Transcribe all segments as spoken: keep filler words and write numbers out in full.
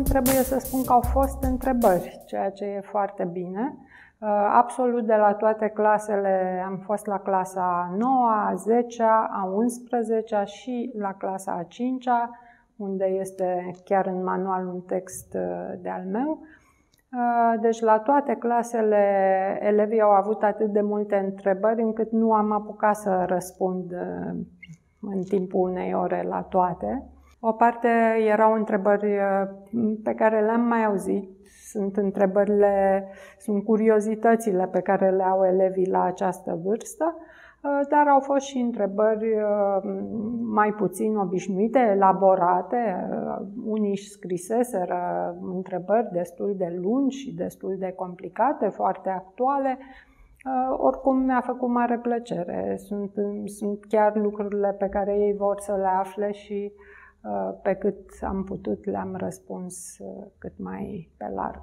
trebuie să spun că au fost întrebări, ceea ce e foarte bine. Absolut de la toate clasele, am fost la clasa a noua, a zecea, a unsprezecea și la clasa a cincea, unde este chiar în manual un text de-al meu. Deci la toate clasele elevii au avut atât de multe întrebări încât nu am apucat să răspund în timpul unei ore la toate. O parte erau întrebări pe care le-am mai auzit, sunt întrebările, sunt curiozitățile pe care le au elevii la această vârstă, dar au fost și întrebări mai puțin obișnuite, elaborate. Unii își scriseseră întrebări destul de lungi și destul de complicate, foarte actuale. Oricum mi-a făcut mare plăcere. Sunt, sunt chiar lucrurile pe care ei vor să le afle și pe cât am putut le-am răspuns cât mai pe larg.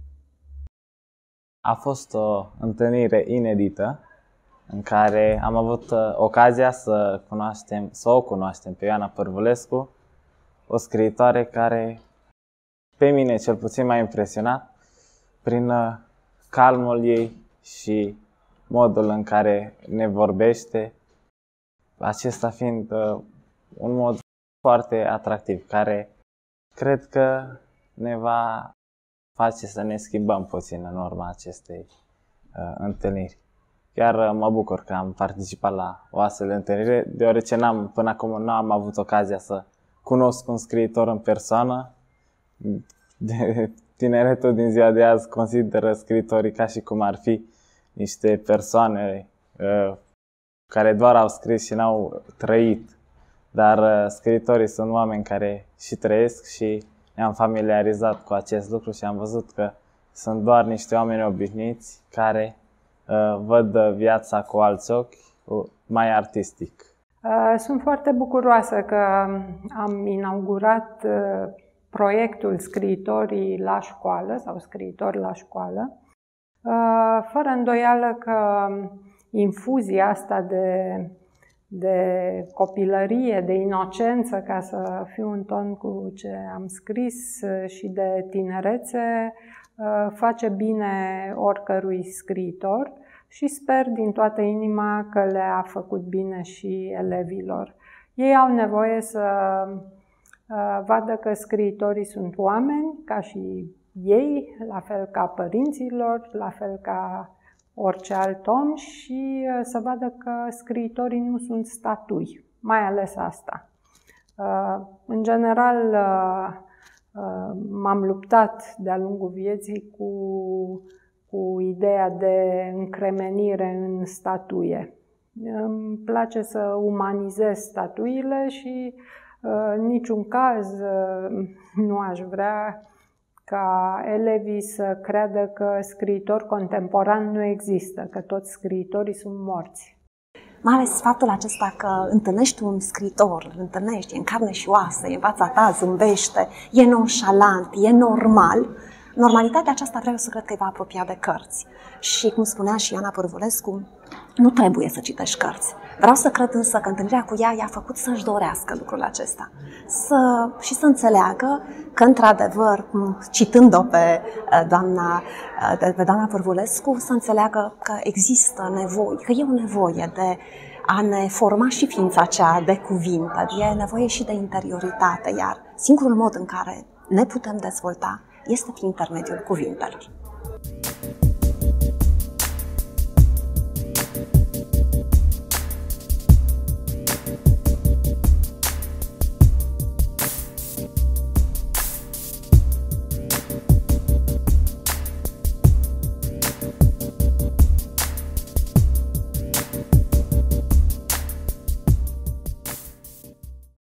A fost o întâlnire inedită în care am avut ocazia să, cunoaștem, să o cunoaștem pe Ioana Pârvulescu, o scriitoare care pe mine cel puțin m-a impresionat prin calmul ei și modul în care ne vorbește, acesta fiind un mod foarte atractiv, care cred că ne va face să ne schimbăm puțin în urma acestei uh, întâlniri. Chiar uh, mă bucur că am participat la o astfel de întâlnire, deoarece n-am, până acum nu am avut ocazia să cunosc un scriitor în persoană. De, tineretul din ziua de azi consideră scriitorii ca și cum ar fi niște persoane uh, care doar au scris și n-au trăit. Dar uh, scriitorii sunt oameni care și trăiesc și ne-am familiarizat cu acest lucru și am văzut că sunt doar niște oameni obișnuiți care uh, văd viața cu alți ochi, uh, mai artistic. Uh, sunt foarte bucuroasă că am inaugurat uh, proiectul Scriitorii la școală sau Scriitori la școală. Uh, fără îndoială că infuzia asta de de copilărie, de inocență, ca să fiu în ton cu ce am scris, și de tinerețe, face bine oricărui scriitor și sper din toată inima că le-a făcut bine și elevilor. Ei au nevoie să vadă că scriitorii sunt oameni, ca și ei, la fel ca părinților, la fel ca orice alt om, și să vadă că scriitorii nu sunt statui, mai ales asta. În general, m-am luptat de-a lungul vieții cu, cu ideea de încremenire în statuie. Îmi place să umanizez statuile și în niciun caz nu aș vrea ca elevii să creadă că scriitori contemporani nu există, că toți scriitorii sunt morți. Mai ales faptul acesta că întâlnești un scriitor, îl întâlnești, e în carne și oasă, e în fața ta, zâmbește, e nonșalant, e normal. Normalitatea aceasta vreau să cred că îi va apropia de cărți. Și cum spunea și Ioana Pârvulescu, nu trebuie să citești cărți. Vreau să cred însă că întâlnirea cu ea i-a făcut să-și dorească lucrul acesta. Să, și să înțeleagă că, într-adevăr, citând-o pe doamna, pe doamna Pârvulescu, să înțeleagă că există nevoie, că e o nevoie de a ne forma și ființa aceea de cuvinte, e nevoie și de interioritate, iar singurul mod în care ne putem dezvolta este prin intermediul cuvintelor.